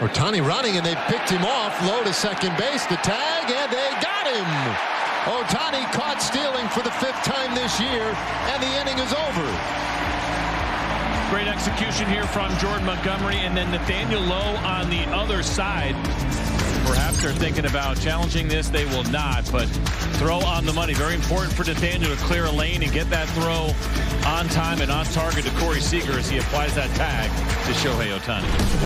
Ohtani running, and they picked him off low to second base. The tag, and they got him. Ohtani caught stealing for the 5th time this year, and the inning is over. Great execution here from Jordan Montgomery, and then Nathaniel Lowe on the other side. Perhaps they're thinking about challenging this. They will not, but throw on the money. Very important for Nathaniel to clear a lane and get that throw on time and on target to Corey Seager as he applies that tag to Shohei Ohtani.